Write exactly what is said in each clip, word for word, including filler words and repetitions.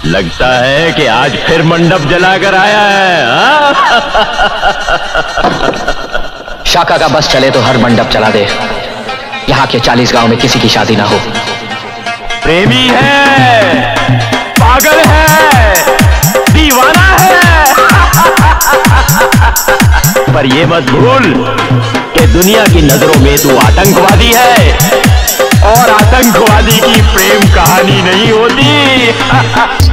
लगता है कि आज फिर मंडप जलाकर आया है। शाका का बस चले तो हर मंडप जला दे। यहाँ के चालीस गांव में किसी की शादी ना हो। प्रेमी है, पागल है, दीवाना है। पर ये मत भूल कि दुनिया की नजरों में तू आतंकवादी है, और आतंकवादी की प्रेम कहानी नहीं होती।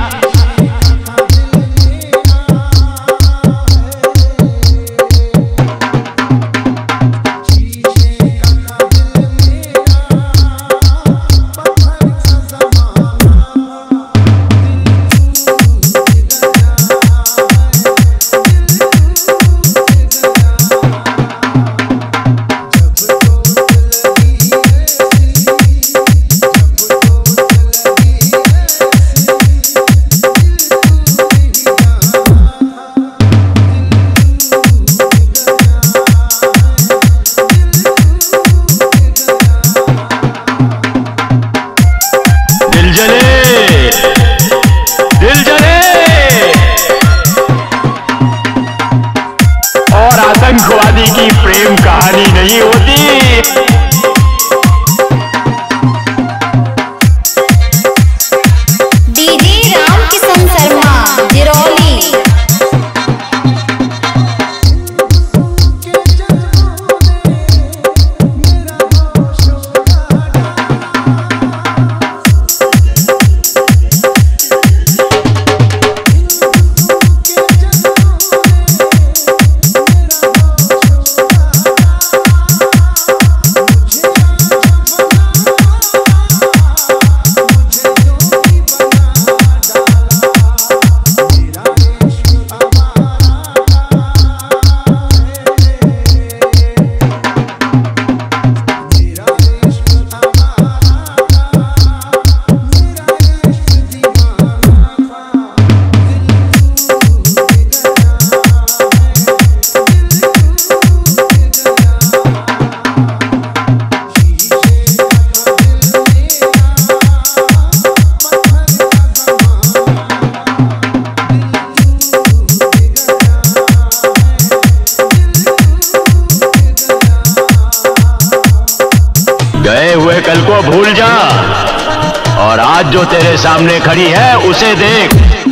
आतंकवादी की प्रेम कहानी नहीं होती। डीजे राम किशन शर्मा जिरौली। गए हुए कल को भूल जा, और आज जो तेरे सामने खड़ी है उसे देख।